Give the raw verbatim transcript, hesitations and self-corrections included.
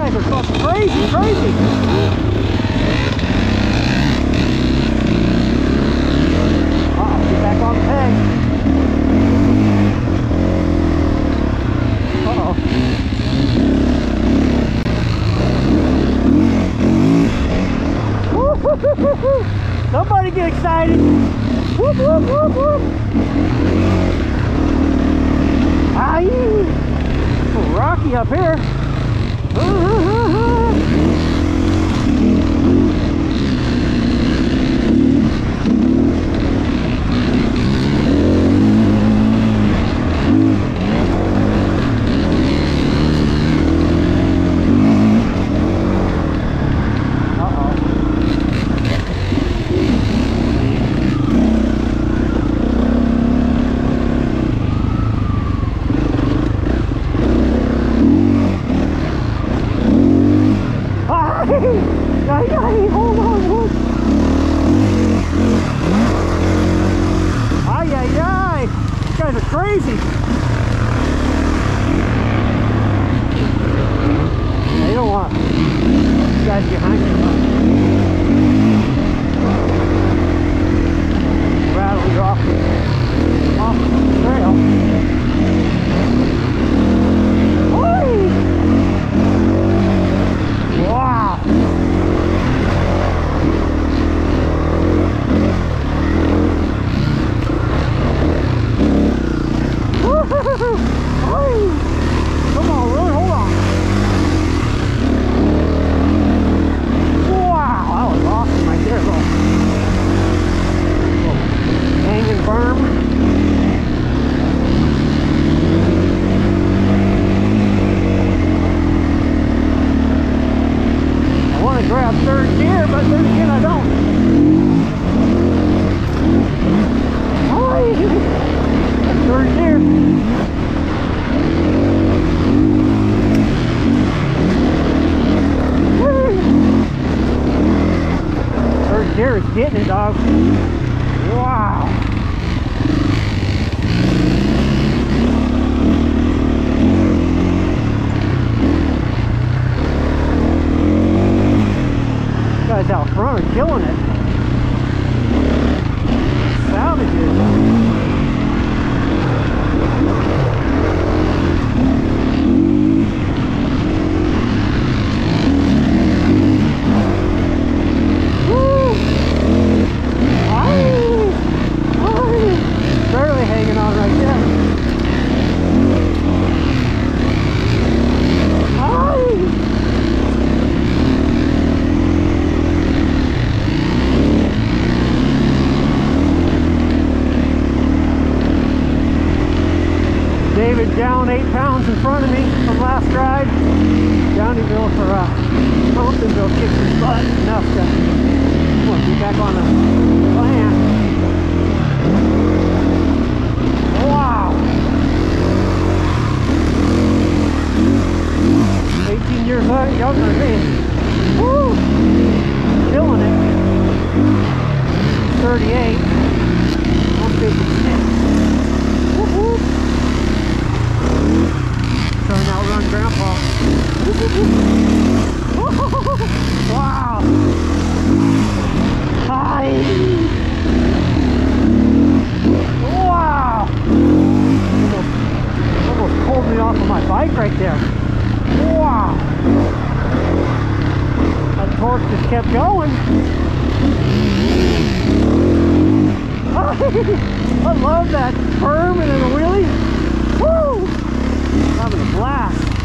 guys are fucking crazy, crazy. Uh-oh, get back on the peg. Uh-oh. Somebody get excited. Whoop, whoop, whoop, whoop. Aye. It's so rocky up here. Ay, ay, hold on, hold. Ay, ay, ay. You guys are crazy. They don't want you guys behind you. Rattle you off, off the trail. Oy! Wow. Come on, really, hold on. Wow, that was awesome right there, little, little hanging berm. I want to grab third gear, but then again I don't. Oh, third gear. Third gear is getting it, dog. Wow. Guys out front are killing it. Savages. Barely hanging on right there. David down eight pounds in front of me from last ride. Downieville for uh, Thompsonville kicked his butt enough to well, get back on the plan. Wow! eighteen years younger than me. Woo! Killing it. thirty-eight. one fifty-six. Woo-hoo! Trying to outrun Grandpa. Wow! Hi! Wow! Almost, almost pulled me off of my bike right there. Wow! That torque just kept going. I love that berm and then a wheelie. Woo! I'm having a blast.